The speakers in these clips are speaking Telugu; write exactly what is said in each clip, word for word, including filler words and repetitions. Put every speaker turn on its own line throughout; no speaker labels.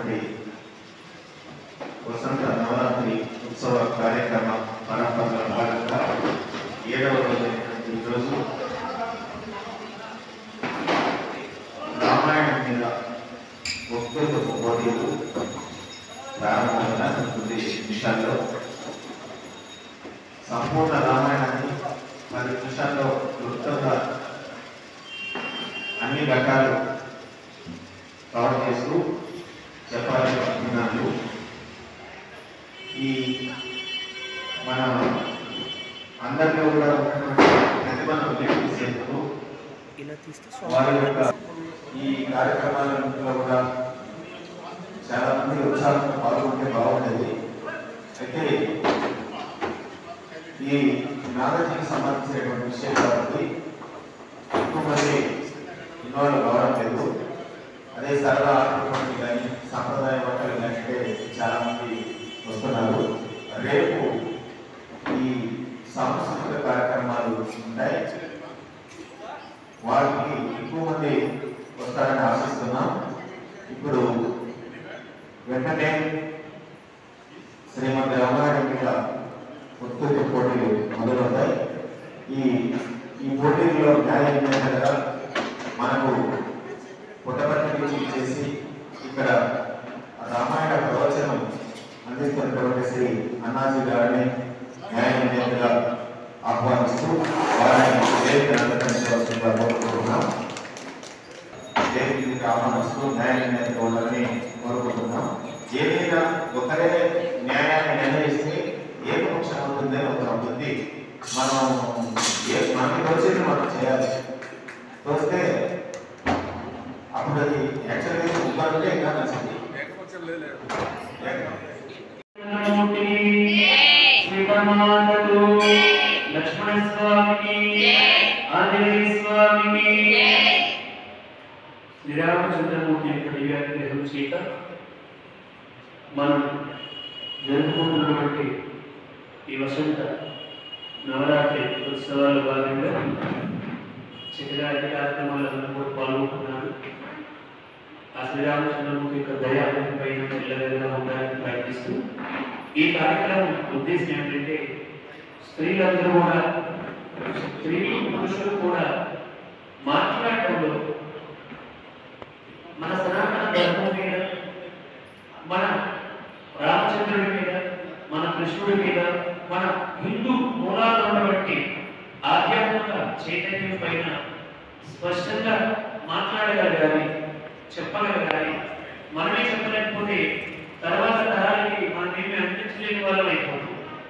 జరుగుతున్నటువంటి వసంత నవరాత్రి ఉత్సవ కార్యక్రమ పరంపరలో భాగంగా ఏడవ రోజు ఈరోజు రామాయణం మీద వక్తృత్వ పోటీలు ప్రారంభంగా కొద్ది నిమిషాల్లో సంపూర్ణ రామాయణాన్ని పది నిమిషాల్లో క్లుప్తంగా అన్ని రకాలు కవర్ చేస్తూ చెప్పాలని అనుకున్నాను. ఈ మన అందరిలో కూడా ఉన్నటువంటి ప్రతిభను వ్యక్తిసేందుకు వారి యొక్క ఈ కార్యక్రమాలలో కూడా చాలా మంది ఉత్సాహంగా పాల్గొంటే బాగుండేది. అయితే ఈ నాలెడ్జ్కి సంబంధించినటువంటి విషయం కాబట్టి ఎక్కువ మంది ఇన్వాల్వ్ కావడం లేదు. అదే సరదా ఆడుకోవడానికి కానీ సాంప్రదాయ వంటలు కానీ చాలా మంది వస్తున్నారు. రేపు ఈ సాంస్కృతిక కార్యక్రమాలు ఉంటాయి, వాటికి ఎక్కువ మంది వస్తారని ఆశిస్తున్నాం. ఇప్పుడు వెంటనే శ్రీమతి రామాయణం మీద వక్తృత్వ పోటీలు మొదలవుతాయి. ఈ ఈ పోటీల్లో న్యాయంగా మనకు పుట్టపర్తి నుంచి చేసి ఇక్కడ రామాయణ ప్రవచనం అందిస్తున్నటువంటి శ్రీ అన్నాజీ గారిని న్యాయమూర్తిగా ఆహ్వానిస్తూ వారిని వేదికను అలంకరించవలసిందిగా కోరుకుంటున్నాం. వేదికకి ఆహ్వానిస్తూ న్యాయమూర్తిగా ఉండాలని కోరుకుంటున్నాం. ఏదైనా ఒకరే న్యాయాన్ని నిర్ణయిస్తే ఏకపక్షం అవుతుందని ఒక ఉంటుంది. మనం ఏ మనకి వచ్చేది మనం చేయాలి. చూస్తే అప్పుడు అది యాక్చువల్గా ఇవ్వాలంటే ఇంకా నచ్చింది.
లక్ష్మణ స్వామికి ఆంజనేయ స్వామికి శ్రీరామచంద్రమూర్తి యొక్క దివ్యాగ్రహం చేత మనం జరుపుకుంటున్నటువంటి ఈ వసంత నవరాత్రి ఉత్సవాల భాగంగా చిత్రాది కార్యక్రమాలను పాల్గొంటున్నారు. ఆ శ్రీరామచంద్రమూర్తి యొక్క దయాన్ని పైన ఎల్లవేళలా ఉండాలని ప్రయత్నిస్తూ ఈ కార్యక్రమం ఉద్దేశం ఏంటంటే స్త్రీలందరూ కూడా స్త్రీలు పురుషులు కూడా మాట్లాడటంలో మన సనాతన ధర్మం మీద, మన రామచంద్రుడి మీద, మన కృష్ణుడి మీద, మన హిందూ మూలాలు ఉన్నటువంటి ఆధ్యాత్మిక చైతన్యం పైన స్పష్టంగా మాట్లాడగలగాలి, చెప్పగలగాలి. మనమే చెప్పలేకపోతే తర్వాత తరాలకి మనమేమి అందించలేని వాళ్ళం అయిపోతాం.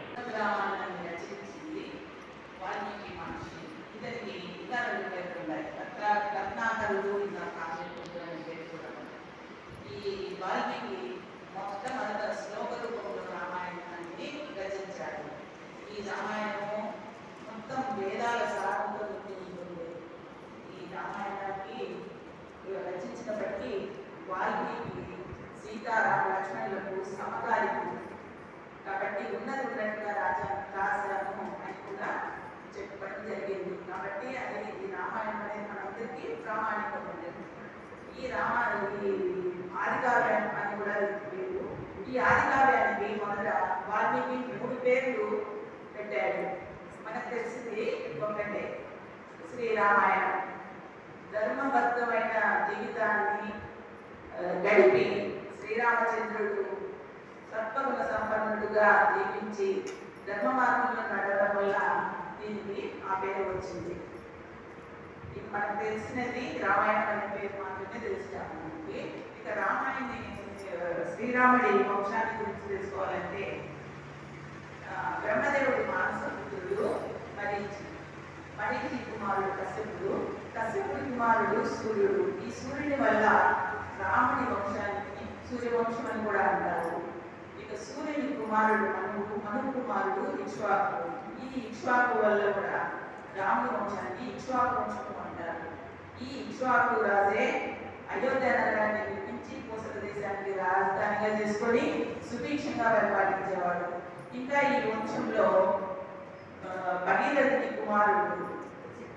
ఈ వాల్మీకి మొట్టమొదట శ్లోక రూపంలో రామాయణాన్ని రచించాడు. ఈ రామాయణము మొత్తం వేదాల సారంతో ఉంటుంది. ఈ రామాయణానికి రచించిన బట్టి వాల్మీకి సీతారామ లక్ష్మణులకు సమకాలికుడు కాబట్టి ఉన్నది ఉన్నట్టుగా రాజా రాశాను అని కూడా చెప్పడం జరిగింది. కాబట్టి అది ఈ రామాయణం అనేది మనందరికీ ప్రామాణికమైనది. ఈ రామాయణ ఈ ఆదికావ్యం అని కూడా లేదు. ఈ ఆదికావ్యానికి మొదట వాల్మీకి మూడు పేర్లు పెట్టాడు. మనకు తెలిసింది ఒకటే శ్రీరామాయణం. ధర్మబద్ధమైన జీవితాన్ని గడిపి శ్రీరామచంద్రుడు సత్వగుణ సంపన్నుడుగా జీవించి ధర్మ మార్గంలో నడవడం వల్ల దీనికి ఆ పేరు వచ్చింది. మనకు తెలిసినది రామాయణం అనే పేరు మాత్రమే తెలుస్తాము. మనకి ఇక రామాయణి శ్రీరాముడి వంశాన్ని గురించి తెలుసుకోవాలంటే బ్రహ్మదేవుడి మానసపుత్రుడు మరీచి, మరీచి కుమారుడు కశ్యపుడు, కశ్యపుడి కుమారుడు సూర్యుడు. ఈ సూర్యుని వల్ల రాముని వంశానికి సూర్యవంశం అని కూడా అంటారు. ఇక సూర్యుని కుమారుడు మను మను కుమారుడు ఇక్ష్వాకు. ఈ ఇక్ష్వాకు వల్ల కూడా రాముని వంశాన్ని ఇక్ష్వాకు వంశము అంటారు. ఈ ఇక్ష్వాకు రాజే అయోధ్య నగరాన్ని నిర్మించి కోసల దేశానికి రాజధానిగా చేసుకొని సుభిక్షంగా పరిపాలించేవాడు. ఇంకా ఈ వంశంలో భగీరథుని కుమారుడు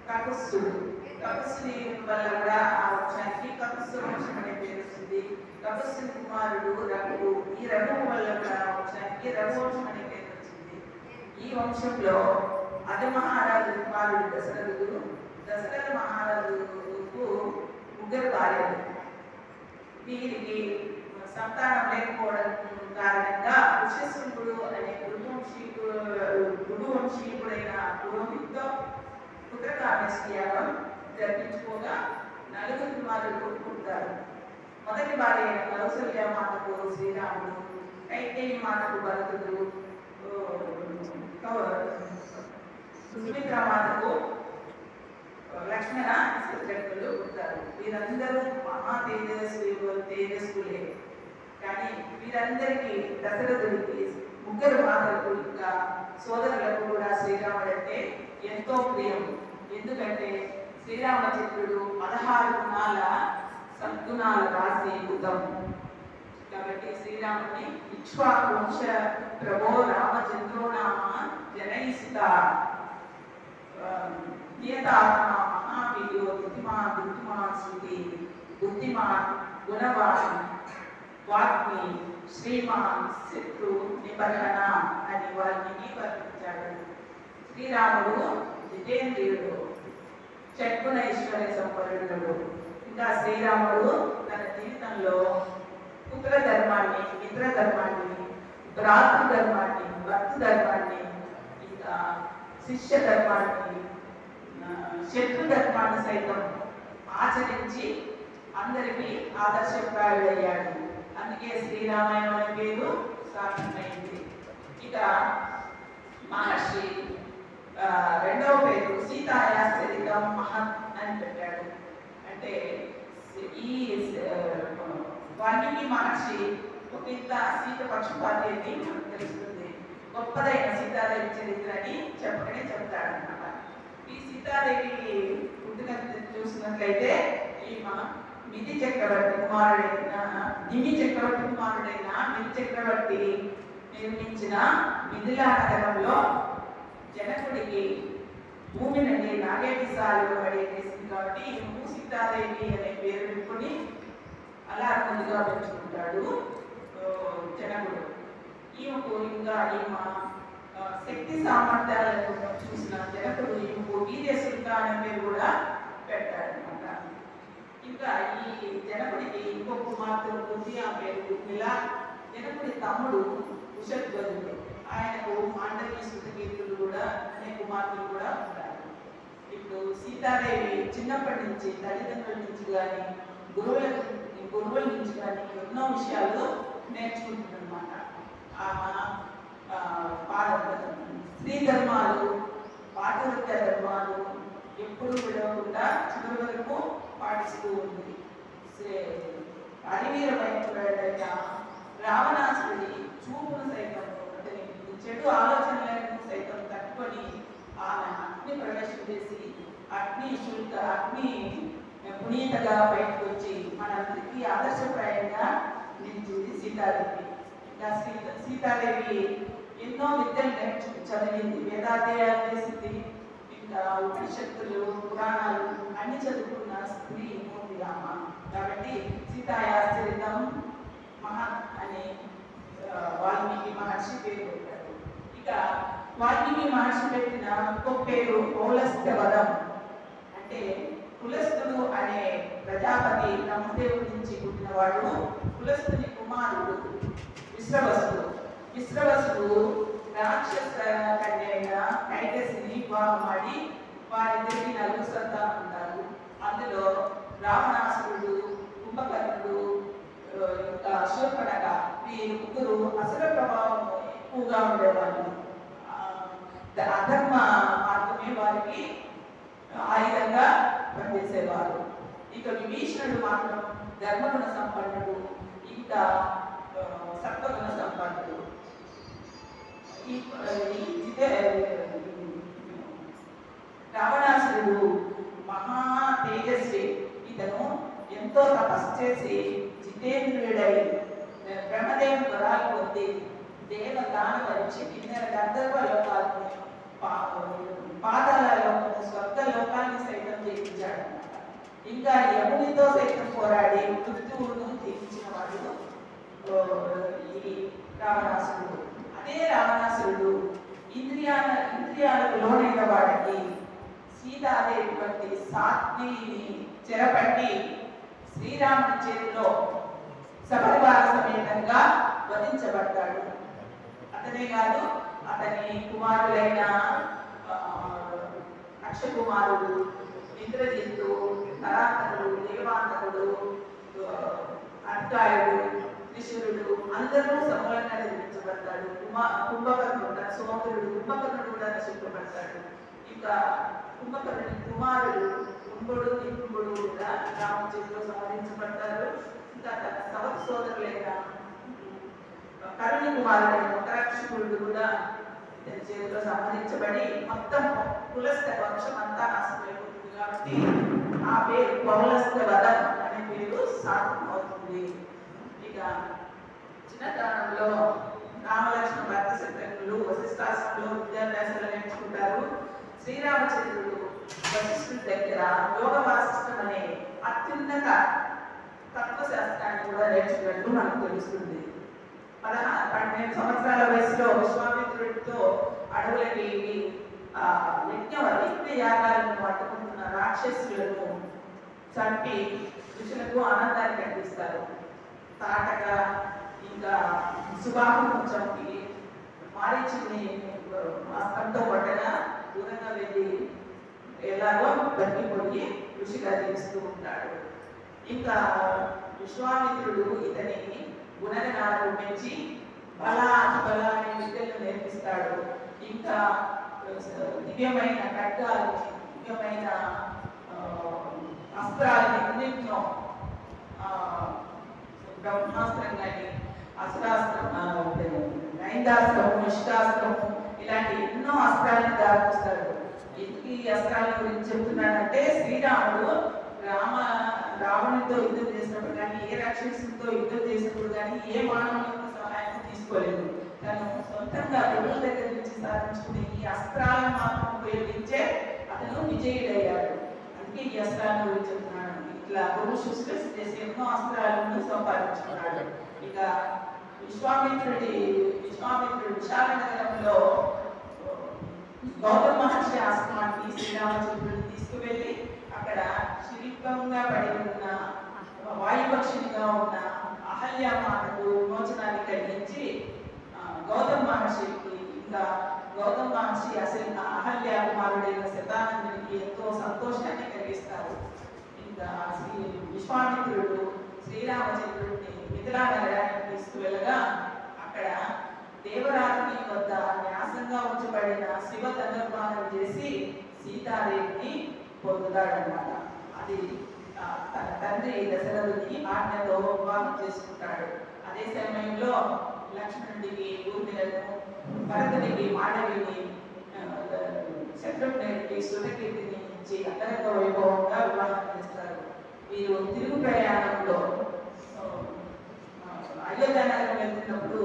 కకుస్తుడు. కకుస్తుని వల్ల కూడా ఆ వంశానికి కకుస్తు వంశం అనే పేరు వస్తుంది. తపస్సుని కుమారుడు రఘువు. ఈ రఘువు వల్ల వంశానికి రఘువంశం అనే పేరు వచ్చింది. ఈ వంశంలో అధ మహారాజు కుమారుడు దశరథుడు. దశరథ మహారాజుకు ముగ్గురు భార్యలు. వీరికి సంతానం లేకపోవడం కారణంగా ఋష్యశృంగుడు అనే గురువంశీకుడు గురువంశీకుడైన పురోహితుతో పుత్రకామేష్టి యాగం జరిపించుకోగా నలుగురు కుమారులు పుట్టారు. మొదటి భార్య అయిన కౌసల్య మాతకు శ్రీరాముడు, కైకేయి మాతకు భరతుడు, సుమిత్ర మాతకు లక్ష్మణ శత్రుఘ్నులు పుట్టారు. వీరందరూ మహా తేజస్వి తేజస్వులే. కానీ వీరందరికీ దశరథుడికి ముగ్గురు మాతలకు ఇంకా సోదరులకు కూడా శ్రీరాముడు అంటే ఎంతో ప్రియం. ఎందుకంటే శ్రీరామచంద్రుడు పదహారు గుణాల సద్గుణాల రాసి బుద్ధం. కాబట్టి శ్రీరాముని ఇక్ష్వాకు వంశ ప్రభో రామచంద్రో నామ జనయిసుత నియతాత్మ మహావీర్యో బుద్ధిమాన్ బుద్ధిమాన్ శృతి బుద్ధిమాన్ గుణవాన్ వాగ్మి శ్రీమాన్ శత్రు నిబర్హణ అని వారిని వర్ణించాడు. శ్రీరాముడు జితేంద్రియుడు, షడ్గుణ ఐశ్వర్య సంపన్నుడు. ఇంకా శ్రీరాముడు తన జీవితంలో పుత్ర ధర్మాన్ని, మిత్ర ధర్మాన్ని, భ్రాతృ ధర్మాన్ని, భక్తు ధర్మాన్ని, ఇంకా శిష్య ధర్మాన్ని, శత్రు ధర్మాన్ని సైతం ఆచరించి అందరికీ ఆదర్శప్రాయుడయ్యాడు. అందుకే శ్రీరామాయణం అనే పేరు సార్థమైంది. ఇక మహర్షి రెండవ పేరు సీతాయాశ్చరితం మహత్ అని పెట్టాడు. అంటే ఈ వాల్మీకి మహర్షి ఒక ఇంత సీత పక్షపాతి అని మనకు తెలుస్తుంది. గొప్పదైన సీతాదేవి చరిత్ర అని చెప్పకనే చెప్తాడనమాట. ఈ సీతాదేవి పుట్టిన చూసినట్లయితే ఈ మన మిథి చక్రవర్తి కుమారుడైన నిమి చక్రవర్తి కుమారుడైన మిథి చక్రవర్తి నిర్మించిన మిథిలా నగరంలో జనకుడికి భూమి నుండి నాగేటి సాలు పడేసింది. కాబట్టి ఈమెకు సీతాదేవి అనే పేరు పెట్టుకుని అలా ముందుగా పెంచుకుంటాడు జనకుడు. ఈమెకు ఇంకా ఈమె శక్తి సామర్థ్యాలను చూసిన జనకుడు ఈమెకు వీర్యసుల్క అనే పేరు కూడా పెట్టాడు అనమాట. ఇంకా ఈ జనకుడికి ఇంకో కుమార్తె ఉంటుంది, ఆ పేరు ఊర్మిళ. జనకుడి తమ్ముడు కుశధ్వజుడు. ఆయనకు మాండవి శృతకీర్తులు కూడా అనే కుమార్తెలు కూడా ఉంటారు. ఇప్పుడు సీతాదేవి చిన్నప్పటి నుంచి తల్లిదండ్రుల నుంచి కానీ గురువుల గురువుల నుంచి కానీ ఎన్నో విషయాలు నేర్చుకుంటుందన్నమాట. స్త్రీ ధర్మాలు, పాఠవృత్య ధర్మాలు ఎప్పుడు విడవకుండా చివరి వరకు పాటిస్తూ ఉంది. అరివీరమైన రావణాసుడి చూపును సైతం, అంటే చెడు ఆలోచనలను సైతం తట్టుకొని ఆమె అగ్ని ప్రవేశం చేసి అగ్ని శుద్ధ అగ్ని పునీతగా బయటకు వచ్చి మనందరికీ ఆదర్శప్రాయంగా నిలిచింది సీతాదేవి. ఇంకా సీత సీతాదేవి ఎన్నో విద్యలు నేర్చు చదివింది, వేదాధ్యాయాలు చేసింది. ఇంకా ఉపనిషత్తులు, పురాణాలు అన్ని చదువుకున్న స్త్రీ మూర్తి రామ. కాబట్టి సీతాయాశ్చరితం మహత్ అనే వాల్మీకి మహర్షి పేరు పెట్టారు. ఇక వాల్మీకి మహర్షి పెట్టిన ఇంకో పేరు పౌలస్త్య వదం. అంటే కులస్తుడు అనే ప్రజాపతి బ్రహ్మదేవుడి నుంచి పుట్టినవాడు. కులస్తుని కుమారుడు విశ్రవసుడు. విశ్రవసుడు రాక్షస కన్య అయిన కైకసిని వివాహమాడి వారిద్దరికి నలుగురు సంతానం ఉంటారు. అందులో రావణాసురుడు, కుంభకర్ణుడు, ఇంకా శూర్పణఖ, వీరు ముగ్గురు అసుర ప్రభావం ఎక్కువగా ఉండేవాళ్ళు. అధర్మ మార్గమే వారికి ఆయుధంగా పనిచేసేవారు. ఇక విభీషణుడు మాత్రం ధర్మగుణ సంపన్నుడు, ఇంకా సత్వగుణ సంపన్నుడు. ఈ రావణాసురుడు మహా తేజస్వి. ఇతను ఎంతో తపస్సు చేసి జితేంద్రుడై బ్రహ్మదేవుని వరాలు పొంది దేవ దానవ ఋషి కిన్నెర గంధర్వ లోకాలను పాతాల లోకము స్వర్గ లోకాన్ని సైతం జయించాడు. ఇంకా యమునితో సైతం పోరాడి మృత్యువును జయించిన వాడు రావణాసురుడు. అదే రావణాసురుడు ఇంద్రియాల ఇంద్రియాలకు లోనైన వాడికి సీతాదేవి వంటి సాత్విని చెరపట్టి శ్రీరాముని చేతిలో సపరివార సమేతంగా వధించబడ్డాడు. అతనే కాదు, అతని కుమారులైన అక్షకుమారుడు, ఇంద్రజిత్తు, నరాంతకుడు, దేవాంతకుడు, అర్కాయుడు, త్రిశూరుడు అందరూ సమూలంగా నిర్మించబడతాడు. కుమా కుంభకర్ణుడు సోమరుడు కుంభకర్ణుడు కూడా నశింపబడతాడు. ఇంకా కుంభకర్ణుడి కుమారుడు కుంభుడు నికుంభుడు కూడా రాముడి చేతిలో సంహరించబడతారు. ఇంకా తన సవత సోదరులైన కరుణి కుమారుడైన ఉత్తరాక్షకుడు కూడా ఇతని చేతిలో సంహరించబడి మొత్తం కులస్థ వంశం అంతా నాశనమైపోతుంది. కాబట్టి ఆ పేరు పౌలస్థ వధం అనే పేరు సార్థకం అవుతుంది. ఇక చిన్నతనంలో రామలక్ష్మణ భర్త శత్రుఘ్నులు వశిష్ఠాశ్రమంలో విద్యాభ్యాసాలు నేర్చుకుంటారు. శ్రీరామచంద్రుడు వశిష్ఠుడి దగ్గర యోగ వాసిష్టం అనే అత్యున్నత తత్వశాస్త్రాన్ని కూడా నేర్చుకున్నట్టు మనకు తెలుస్తుంది. పదహారు పన్నెండు సంవత్సరాల వయసులో విశ్వామిత్రుడితో అడవులకి ఆ యజ్ఞ యజ్ఞ యాగాలను అడ్డుకుంటున్న రాక్షసులను చంపి ఋషులకు ఆనందాన్ని కల్పిస్తారు. తాటక ఇంకా సుబాహును చంపి మారీచుని అస్తంతో పట్టగా దూరంగా వెళ్ళి ఎలాగో బతికిపోయి ఋషిగా జీవిస్తూ ఉంటాడు. ఇంకా విశ్వామిత్రుడు ఇతని గుణగణాలను పెంచి బల బల అనే విద్యలను నేర్పిస్తాడు. ఇంకా దివ్యమైన ఖడ్గాలు, దివ్యమైన అస్త్రాలని అన్నింటినో బ్రహ్మాస్త్రం కానీ అస్త్రాస్త్రం, నైందాస్త్రము, ఇష్టాస్త్రము ఇలాంటి ఎన్నో అస్త్రాలను దాపిస్తాడు. ఈ అస్త్రాల గురించి చెప్తున్నాడంటే శ్రీరాముడు రామ రావణుడితో యుద్ధం చేసినప్పుడు కానీ ఏ రాక్షసుడితో యుద్ధం చేసినప్పుడు కానీ ఏ మానవులకు సహాయం తీసుకోలేదు. తను సొంతంగా ప్రభుత్వ దగ్గర నుంచి సాధించుకునే ఈ అస్త్రాలను మాత్రం ఉపయోగించే అతను విజయుడయ్యాడు. అందుకే ఈ అస్త్రాల గురించి చెప్తున్నాడు. ఇట్లా గురు శుశ్రూష చేసి ఎన్నో అస్త్రాలను సంపాదించుకున్నాడు. ఇక విశ్వామిత్రుడి విశ్వామిత్రుడు విశాల నగరంలో గౌతమ మహర్షి ఆశ్రమానికి శ్రీరామచంద్రుడిని తీసుకువెళ్ళి అక్కడ శిల్పంగా పడి ఉన్న వాయుపక్షినిగా ఉన్న అహల్యమాతకు విమోచనాన్ని కలిగించి గౌతమ మహర్షికి ఇంకా గౌతమ మహర్షి అసలు అహల్య కుమారుడైన శతానందునికి ఎంతో సంతోషాన్ని కలిగిస్తారు. ఇంకా శ్రీ విశ్వామిత్రుడు శ్రీరామచంద్రుడిని మిథిలా నగరానికి తీసుకువెళ్ళగా అక్కడ దేవరాత్రి వద్ద న్యాసంగా ఉంచబడిన శివ ధనుర్మానం చేసి సీతాదేవిని పొందుతాడనమాట. అది తన తండ్రి దశరథుని ఆజ్ఞతో వివాహం చేసుకుంటాడు. అదే సమయంలో లక్ష్మణుడికి ఊర్మిలను, భరతునికి మాండవిని, శత్రుఘ్నుడికి శృతకీర్తిని ఇచ్చి అంతరంగ వైభవంగా వివాహం చేస్తారు. వీరు తిరుగు ప్రయాణంలో అయోధ్య నగరం వెళ్తున్నప్పుడు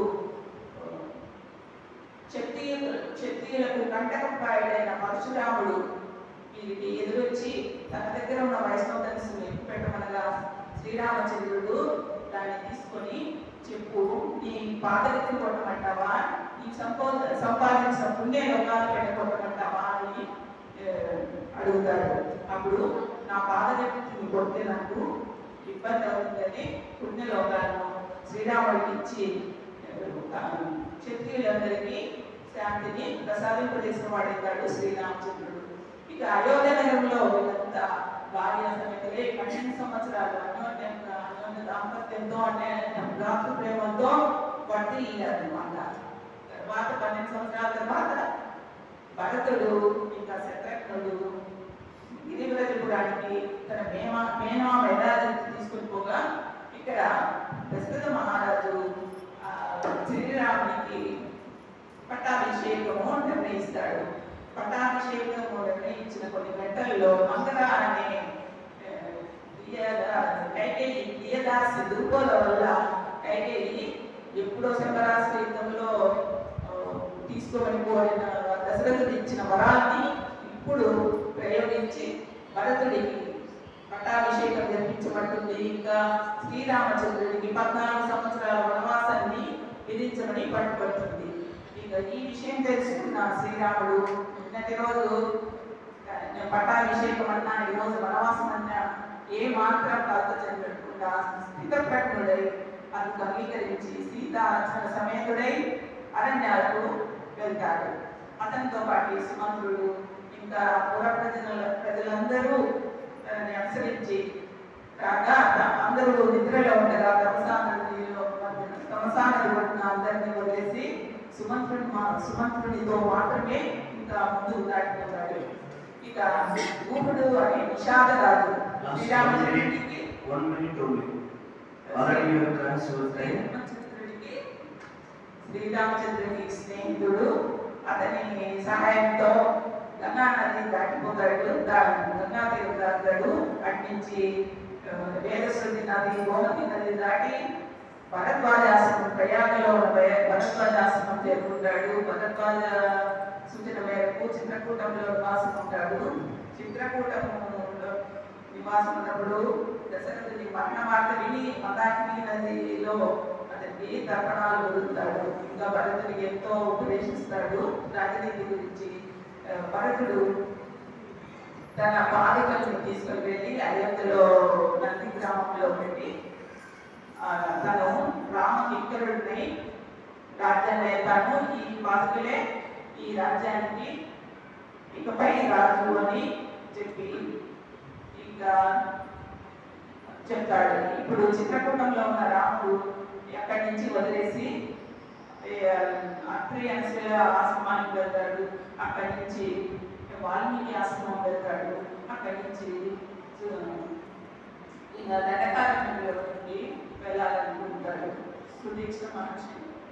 క్షత్రియ క్షత్రియులకు కంటకప్రాయుడైన పరశురాముడు వీరికి ఎదురొచ్చి తన దగ్గర ఉన్న వైష్ణవ ధనుసును ఎక్కువ పెట్టమనగా శ్రీరామచంద్రుడు దాన్ని తీసుకొని చెప్పు, నీ పాదరెత్తి కొట్టమంటావా, నీ సంపో సంపాదించిన పుణ్య లోకాలు పెట్ట కొట్టమంటావా అని అడుగుతాడు. అప్పుడు నా పాదరెత్తిని కొడితే నాకు ఇబ్బంది అవుతుందని పుణ్యలోకాలను శ్రీరాముడికి ఇచ్చి క్షత్రియులందరికీ శాంతిని ప్రసాదింపజేసిన వాడైతాడు శ్రీరామచంద్రుడు. ఇక అయోధ్య నగరంలో వీళ్ళంతా భార్య సమేతలే పన్నెండు సంవత్సరాలు అన్యోన్యంగా అన్యోన్య దాంపత్యంతో అంటే భ్రాతృ ప్రేమతో పట్టి అనమాట. తర్వాత పన్నెండు సంవత్సరాల తర్వాత భరతుడు ఇంకా శత్రుఘ్నుడు గిరివ్రజపురానికి తన మేమా మేనమా యథార్థి తీసుకుని పోగా ఇక్కడ దశరథ మహారాజు శ్రీరామునికి పట్టాభిషేకము నిర్ణయిస్తాడు. పట్టాభిషేకము నిర్ణయించిన కొన్ని గంటల్లో మంగళ అనే కైకేయి ప్రియదాసి దుర్బోధ వల్ల కైకేయి ఎప్పుడో శంకరాస్త్ర యుద్ధంలో తీసుకోమని కోరిన దశరథుడు ఇచ్చిన వరాన్ని ఇప్పుడు ప్రయోగించి భరతుడికి పట్టాభిషేకం జరిపించబడుతుంది. ఇంకా శ్రీరామచంద్రుడికి పద్నాలుగు సంవత్సరాల వనవాసాన్ని విధించమని పట్టుబడుతుంది. ఇక ఈ విషయం తెలుసుకున్న శ్రీరాముడు నిన్నటి రోజు పట్టాభిషేకం అన్నా, ఈరోజు వనవాసం అన్నా ఏ మాత్రం కాదు చెందకుండా స్థితప్రజ్ఞుడై అందుకు అంగీకరించి సీత సమేతుడై అరణ్యాలకు వెళ్తాడు. అతనితో పాటు సుమంత్రుడు ఇంకా పుర ప్రజల ప్రజలందరూ అనుసరించి కాగా అందరూ నిద్రలో ఉండగా తమసానదిలో తమసానది పట్టిన అందరినీ వదిలేసి సుమంత్రుని సుమంత్రునితో మాత్రమే ఇంకా ముందుకు దాటిపోతాడు. ఇక ఊపుడు అనే నిషాద రాజు శ్రీరామచంద్రుడికి శ్రీరామచంద్రుడికి స్నేహితుడు. అతని సహాయంతో గంగా నది దాటిపోతాడు. గంగా తీరు దాటాడు. అటు నుంచి వేదశ్రుతి నది, గోమతి నది దాటి భరద్వాజాశ్రమం ప్రయాగలో ఉన్న భరద్వాజాశ్రమం చేరుకుంటాడు. భరద్వాజ సూచన మేరకు చిత్రకూటంలో నివాసం ఉంటాడు. చిత్రకూటంలో నివాసం ఉన్నప్పుడు దశరథుని మరణ వార్త విని మందాకిని నదిలో అతనికి తర్పణాలు వదులుతాడు. ఇంకా భరతుడికి ఎంతో ఉపదేశిస్తాడు రాజనీతి గురించి. భరతుడు తన బాలికలను తీసుకొని వెళ్ళి అయోధ్యలో నంది గ్రామంలో పెట్టి తను రామకింకరుడిని రాజ్యాన్ని వేస్తాను, ఈ బాలికలే ఈ రాజ్యానికి ఇకపై రాజు అని చెప్పి ఇంకా చెప్తాడు. ఇప్పుడు చిత్రకూటంలో ఉన్న రాముడు ఎక్కడి నుంచి వదిలేసి అత్రి అనసూయ ఆశ్రమానికి వెళ్తాడు. అక్కడి నుంచి వాల్మీకి ఆశ్రమం వెళ్తాడు. అక్కడి నుంచి ఇంకా దండకారణ్యంలోకి వెళ్ళాలనుకుంటాడు. సుదీక్ష మహర్షి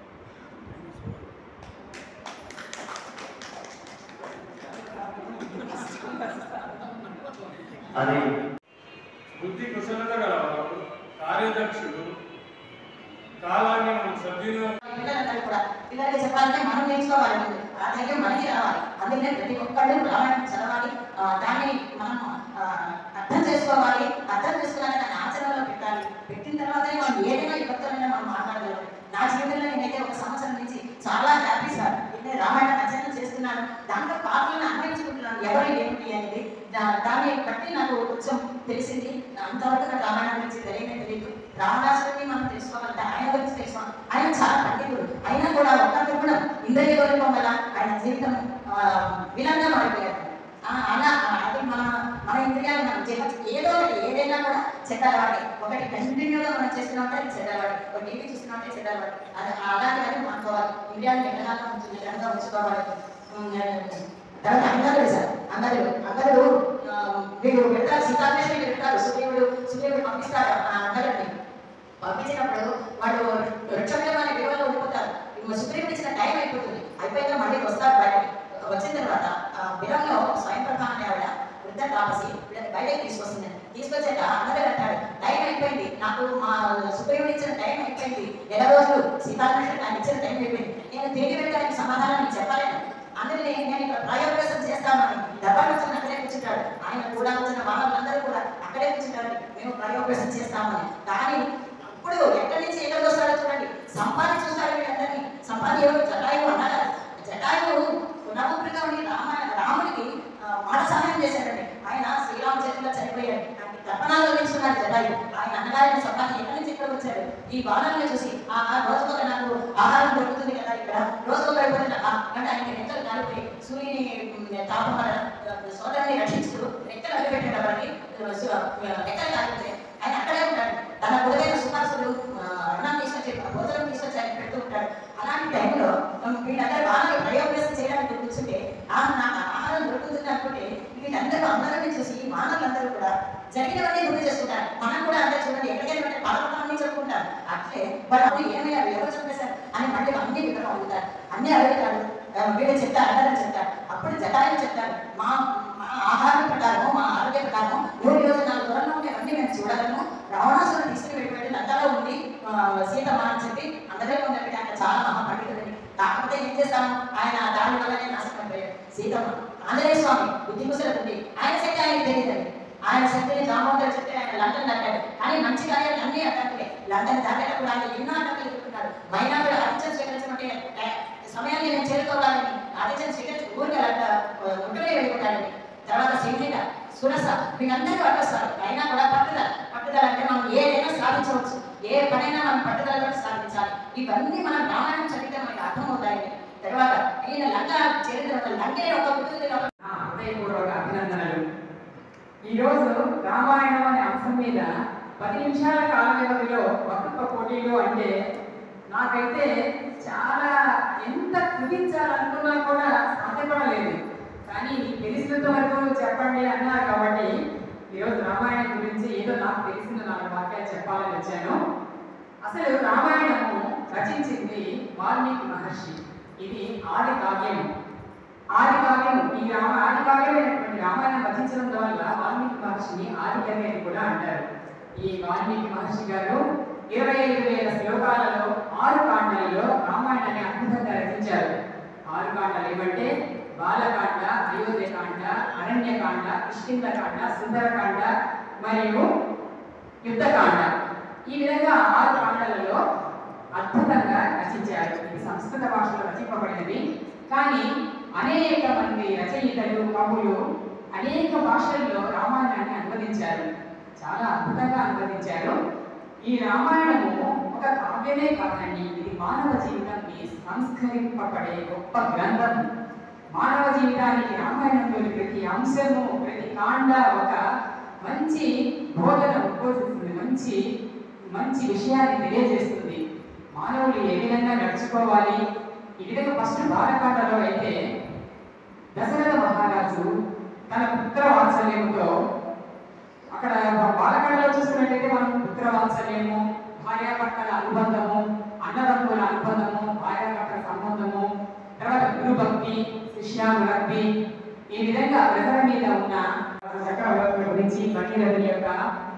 అది
బుద్ధి కుశలత గలవాడు, కార్యదక్షుడు, కాలాన్ని మనం సద్వినియోగం
పిల్లలందరూ కూడా పిల్లలకి చెప్పాలంటే మనం నేర్చుకోవాలి. ఆ ధైర్యం మనకి రావాలి. అందుకనే ప్రతి ఒక్కళ్ళు రామాయణం చదవాలి. దాన్ని మనం అర్థం చేసుకోవాలి. అర్థం చేసుకున్నాక దాన్ని ఆచరణలో పెట్టాలి. పెట్టిన తర్వాతనే మనం ఏదైనా విభక్తులైనా మనం మాట్లాడగలం. నా జీవితంలో నేనైతే ఒక సంవత్సరం నుంచి చాలా హ్యాపీ సార్. నేను రామాయణ అధ్యయనం చేస్తున్నాను. దాంట్లో పాత్రలను అన్వయించుకుంటున్నాను. ఎవరు ఏమిటి అనేది దాన్ని బట్టి నాకు కొంచెం తెలిసింది. అంతవరకు నాకు రామాయణం గురించి తెలియనే తెలియదు. రావణాసురుడిని మనం తెలుసుకోవాలంటే ఆయన గురించి తెలుసుకోవాలి. ఆయన చాలా పండితుడు. అయినా కూడా ఒక్కరికి కూడా ఇంద్రియ గౌరవం వల్ల ఆయన జీవితం విలంగా మారిపోయారు. అలా అది మన మన ఇంద్రియాలు మనం ఏదో ఒకటి ఏదైనా కూడా చెడ్డవాడి ఒకటి కంటిన్యూగా మనం చేస్తున్నామంటే అది చెడ్డవాడి. ఒక టీవీ చూస్తున్నామంటే చెడ్డవాడి. అది అలాగే మానుకోవాలి. ఇండియాని ఎన్నగా ఉంటుంది విధంగా ఉంచుకోవాలి. తర్వాత అంగదుడు సార్ అంగదుడు అంగదుడు వీడు పెడతారు సీతాదేవి పెడతారు. సుగ్రీవుడు సుగ్రీవుడు పంపిస్తారు అంగదుడిని. పంపించినప్పుడు వాళ్ళు వృక్షంలో అనే విలువలో ఉండిపోతారు. సుగ్రీవుడు ఇచ్చిన టైం అయిపోతుంది. అయిపోయాక మళ్ళీ వస్తారు బయటకి. వచ్చిన తర్వాత బిలంలో స్వయం ప్రధాన అనే ఆవిడ వృద్ధ తాపసి బయటకి తీసుకొస్తుంది. తీసుకొచ్చాక అందరూ అంటాడు టైం అయిపోయింది, నాకు మా సుగ్రీవుడు ఇచ్చిన టైం అయిపోయింది, నెల రోజులు సీతాకృష్ణ ఆయన ఇచ్చిన టైం అయిపోయింది, నేను తిరిగి వెళ్ళడానికి సమాధానం నీకు చెప్పలేను. అందుకని నేను ఇక్కడ ప్రాయోపవేశం చేస్తామని దర్బార్ వచ్చిన అక్కడే కూర్చుంటాడు. ఆయన కూడా వచ్చిన వాళ్ళందరూ కూడా అక్కడే కూర్చుంటారు. మేము ప్రాయోపవేశం చేస్తామని. కానీ ఇప్పుడు ఎక్కడి నుంచి ఎక్కడికి వస్తాడో చూడండి. సంపాది చూస్తాడు వీళ్ళందరినీ. సంపాది ఎవరు? జటాయువు అన్నారు. జటాయువు నవపురిగా ఉండి రామ రాముడికి మాట సహాయం చేశాడండి. ఆయన శ్రీరామచంద్రులో చనిపోయాడు. తర్పణాలు వదిలించుకున్నాడు జటాయువు. ఆయన అన్నగారిని సంపాది ఎక్కడి నుంచి ఇక్కడ వచ్చాడు. ఈ బాణాలను చూసి ఆ రోజుకొక నాకు ఆహారం దొరుకుతుంది కదా ఇక్కడ రోజుకొక అయిపోతుంది అంటే ఆయన రెక్కలు కాలిపోయి సూర్యుని తాపం సోదరుని రక్షిస్తూ రెక్కలు అడ్డుపెట్టాడు. వాడికి రెక్కలు కాలిపోతే ఆయన అక్కడే ఉంటాడు. తన కొడుకైన సుఖాసుడు అన్నం తీసుకొచ్చి భోజనం తీసుకొచ్చి ఆయన పెడుతూ ఉంటాడు. అలాంటి టైంలో వీళ్ళందరూ బాగా ప్రయోగం చేయడానికి కూర్చుంటే నాకు ఆహారం దొరుకుతుంది అనుకుంటే వీళ్ళందరూ అందరినీ చూసి మానవులందరూ కూడా జరిగినవన్నీ గుర్తు చేసుకుంటారు. మనం కూడా అందరూ చూడండి ఎక్కడికైనా అంటే పాలకులన్నీ చెప్పుకుంటారు. అట్లే వాడు అప్పుడు ఏమయ్యారు ఎవరు చెప్పేశారు అని మళ్ళీ అన్ని వివరం అడుగుతారు. అన్ని అడుగుతాడు. వీళ్ళు చెప్తారు అందరూ చెప్తారు. అప్పుడు జటాయువు చెప్తారు మా మా ఆహారం ప్రకారము మా ఆరోగ్య ప్రకారము మూడు రోజులు నాలుగు దూరంలో ఉంటే అన్ని మేము చూడగలము. రావణాసురుడు తీసుకుని వెళ్ళిపోయి లంకలో ఉండి సీతమ్మ అని చెప్పి అందరిలో ఉన్నట్టు ఆయన చాలా మహాపండితుడని. కాకపోతే ఏం చేస్తాము ఆయన దాని వల్లనే నాశనం అయిపోయాడు. సీతమ్మ ఆంజనేయ స్వామి బుద్ధి కుశల ఉంది. ఆయన శక్తి ఆయనకి తెలియదండి. ఆయన శక్తిని జామోదర్ చెప్తే ఆయన లండన్ దాటాడు. కానీ మంచి కార్యాలు అన్ని అడ్డంకులే. లండన్ దాటేటప్పుడు ఆయన ఎన్నో అడ్డంకులు ఎదుర్కొన్నాడు. మైనాకుడు హరిచంద్ర స్వీకరించమంటే తీసుకునే సమయాన్ని నేను చేరుకోవాలని ఆదేశం స్వీకరించి ఊరికి ఉంటూనే వెళ్ళిపోతాడండి. తర్వాత సింహిక సురస వీళ్ళందరికీ పట్టొస్తారు. అయినా కూడా పట్టుదల పట్టుదల అంటే మనం ఏదైనా సాధించవచ్చు, ఏ పనైనా మనం పట్టుదలతో సాధించాలి. ఇవన్నీ మనం రామాయణం చదివితే మనకి అర్థమవుతాయండి. తర్వాత ఈయన లంక చరిత్ర లంకే ఒక
హృదయపూర్వక అభినందనలు. ఈరోజు రామాయణం అనే అంశం మీద పది నిమిషాల కాల వ్యవధిలో వక్తృత్వ పోటీలు అంటే నాకైతే చాలా ఎంత కుదించాలనుకున్నా కూడా సాధ్యపడలేదు. కానీ తెలిసినంత వరకు చెప్పండి అన్నారు కాబట్టి ఈరోజు రామాయణం గురించి ఏదో నాకు తెలిసిన నాలుగు వాక్యాలు చెప్పాలని వచ్చాను. అసలు రామాయణము రచించింది వాల్మీకి మహర్షి. ఇది ఆది కావ్యము. ఆది కావ్యము ఈ రామ ఆది కావ్యమైనటువంటి రామాయణం రచించడం వల్ల వాల్మీకి మహర్షిని ఆది కవి అని కూడా అంటారు. ఈ వాల్మీకి మహర్షి గారు ఇరవై ఐదు వేల శ్లోకాలలో ఆరు కాండలలో రామాయణాన్ని అద్భుతంగా రచించారు. ఆరు కాండలు ఏమంటే బాలకాండ, అయోధ్యకాండ, అరణ్యకాండ, కిష్కింధకాండ, సుందరకాండ మరియు యుద్ధకాండ. ఈ విధంగా ఆరు కాండలలో అద్భుతంగా రచించారు. ఇది సంస్కృత భాషలో రచింపబడినది. కానీ అనేక మంది రచయితలు, కవులు అనేక భాషల్లో రామాయణాన్ని అనువదించారు. చాలా అద్భుతంగా అనువదించారు. ఈ రామాయణము ఒక కావ్యమే కాదండి, ఇది మానవ జీవితాన్ని సంస్కరింపబడే గొప్ప గ్రంథం. మానవ జీవితానికి రామాయణంలోని ప్రతి అంశము, ప్రతి కాండ ఒక మంచి బోధన ఉద్బోధిస్తుంది, మంచి మంచి విషయాన్ని తెలియజేస్తుంది. మానవులు ఏ విధంగా నడుచుకోవాలి. ఈ విధంగా ఫస్ట్ బాలకాండలో అయితే దశరథ మహారాజు తన పుత్ర వాత్సల్యముతో, అక్కడ బాలకాండలో చూసుకున్నట్టయితే మనం పుత్ర వాత్సల్యము, భార్యాభర్తల అనుబంధము, అన్నదమ్ముల అనుబంధము, భార్యాభర్తల సంబంధము, తర్వాత గురుభక్తి, శిష్యానురక్తి, ఈ విధంగా ప్రజల మీద ఉన్న చక్రవర్తుల గురించి, భగీరథుని యొక్క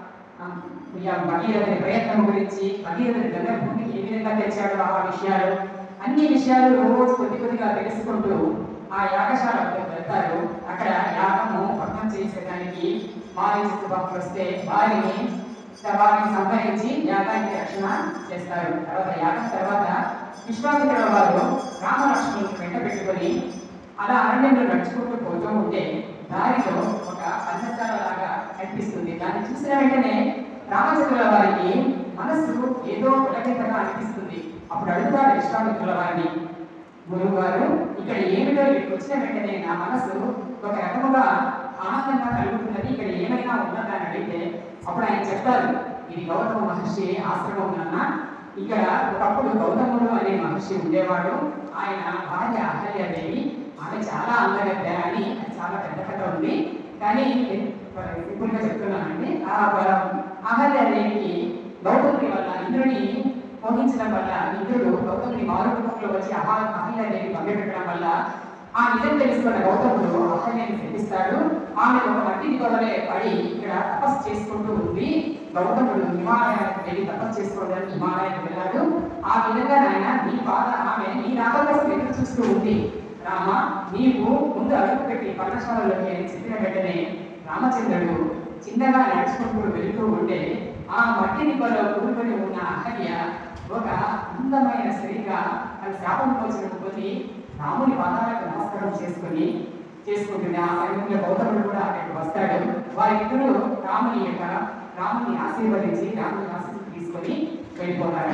భగీరథుని ప్రయత్నం గురించి, భగీరథుని గంగభూమికి ఏ విధంగా తెచ్చాడు ఆ విషయాలు, అన్ని విషయాలు రోజు కొద్ది కొద్దిగా తెలుసుకుంటూ ఆ యాగశాలకు వెళ్తారు. అక్కడ యాగము భగ్నం చేసేదానికి మారీచుడు భక్తులు వస్తే వారిని వారిని సంహరించి యాగానికి రక్షణ చేస్తారు. తర్వాత యాగం తర్వాత విశ్వామిత్రుల వారు రామలక్ష్మణులను వెంట పెట్టుకొని అలా అరణ్యంలో నడుచుకుంటూ పోతూ ఉంటే దారిలో ఒక పర్ణశాల లాగా కనిపిస్తుంది. దాన్ని చూసిన వెంటనే రామచంద్రుల వారికి మనసు ఏదో పులకితగా అనిపిస్తుంది. అప్పుడు అడుగుతారు విశ్వామిత్రుల వారిని, గురువు గారు ఇక్కడ ఏమిటో ఇక్కడికి వచ్చిన వెంటనే నా మనసు ఒక రకముగా ఆనందంగా కలుగుతున్నది, ఇక్కడ ఏమైనా ఉన్నదా అని అడిగితే అప్పుడు ఆయన చెప్తారు, ఇది గౌతమ మహర్షి ఆశ్రమం అన్న. ఇక్కడ ఒకప్పుడు గౌతముడు అనే మహర్షి ఉండేవాడు. ఆయన భార్య అహల్యాదేవి, ఆమె చాలా అందగత్తె అని చాలా పెద్ద కథ ఉంది. కానీ సింపుల్గా చెప్తున్నానండి. ఆ అహల్యాదేవికి గౌతముడి వల్ల ఇంద్రుని మోహించడం వల్ల ఇంద్రుడు గౌతముని మారుమూలంలో వచ్చి అహ అహల్యాదేవి పంపిపెట్టడం వల్ల ఆ నిజం తెలుసుకున్న గౌతముడు అహల్యాన్ని శపిస్తాడు. ఆమె ఒక మట్టి దిగువలే పడి ఇక్కడ తపస్సు చేసుకుంటూ ఉంది. గౌతముడు హిమాలయానికి వెళ్ళి తపస్సు చేసుకోవడానికి హిమాలయానికి వెళ్ళాడు. ఆ విధంగా నాయన నీ బాధ ఆమె నీ రాక కోసం ఎదురు చూస్తూ ఉంది. రామ, నీవు ముందు అడుగు పెట్టి పర్ణశాలలోకి అని చెప్పిన వెంటనే రామచంద్రుడు చిన్నగా నడుచుకుంటూ వెళుతూ ఉంటే ఆ మట్టి దిబ్బలో కూరుకొని ఉన్న అహల్య ఒక అందమైన స్త్రీగా తన శాపం వచ్చిన కొద్ది రాముని పాదాలకు నమస్కారం చేసుకుని చేసుకుంటుంది. ఆ సమయంలో గౌతముడు కూడా అక్కడికి వస్తాడు. వారిద్దరూ రాముని యొక్క రాముని ఆశీర్వదించి రాముని ఆశీర్వదించి తీసుకొని వెళ్ళిపోతారు.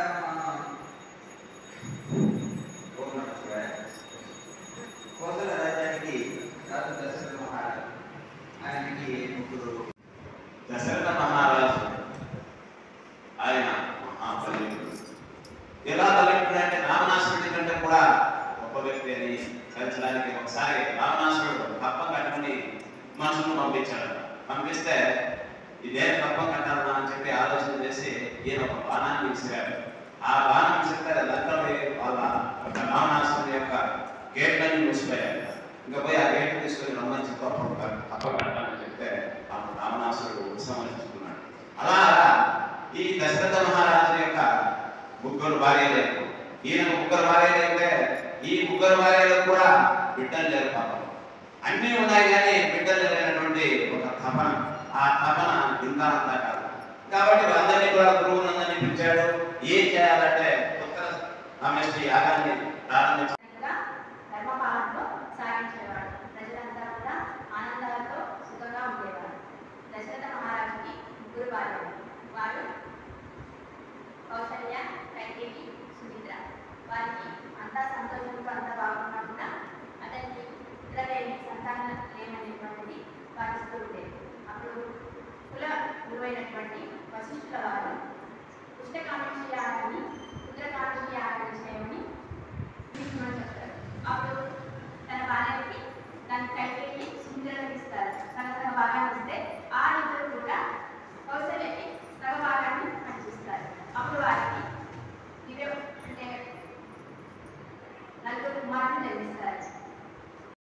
కోసల రాజ్యానికి దశరథ మహారాజు, ఆయనకి ముగ్గురు. దశరథ మహారాజు ఆయన మహాబలిపుడు. ఎలా బలిపుడు అంటే రావణాసురుడి కంటే కూడా గొప్ప వ్యక్తి అని కలిసడానికి ఒకసారి రావణాసురుడు కప్పం కట్టుకుని మనుషులను పంపించాడు. పంపిస్తే ఇదే కప్పం కట్టాలన్నా అని చెప్పి ఆలోచన చేసి ఈయన ఒక బాణాన్ని విసిరాడు. ఆ బాణం విసిరితే లంకలో వాళ్ళ రావణాసురుడి యొక్క గేట్లన్నీ మూసిపోయాడు. ఇంకా పోయి ఆ గేట్లు తీసుకొని రమ్మని చెప్పి అప్పుడు కప్ప కట్టాలని చెప్తే అప్పుడు రావణాసురుడు ఉపసంహరించుకున్నాడు. అలా ఈ దశరథ మహారాజు యొక్క ముగ్గురు భార్యలు, ఈయనకు ముగ్గురు భార్యలు అయితే ఈ ముగ్గురు భార్యలకు కూడా బిడ్డలు లేరు. పాపం అన్నీ ఉన్నాయి కానీ బిడ్డలు లేనటువంటి ఒక తపన, ఆ తపన ఇంత అంతా కాదు. కాబట్టి వాళ్ళందరినీ కూడా గురువులందరినీ పిలిచాడు. ఏం చేయాలంటే పుత్ర కామేశ్వరి యాగాన్ని ప్రారంభించారు.
ధర్మపాలనలో సాగించేవాడు. ప్రజలంతా కూడా ఆనందాలతో సుఖంగా ఉండేవారు. దశరథ మహారాజుకి ముగ్గురు భార్యలు. వారు కౌశల్య, కైకేయి, సుమిత్ర. వారికి అంతా సంతోషంతో అంతా బాగున్నా కూడా అతనికి ఇతరులేని సంతానం లేమనేటువంటిది భావిస్తూ ఉండేది. అప్పుడు కుల గురువైనటువంటి వశిష్ఠుల వారు పుష్టకామేశ్వరి యాగాన్ని రుద్రకామేశ్వరి యాగాన్ని చేయమని చెప్తారు. అప్పుడు తన భార్యకి దాన్ని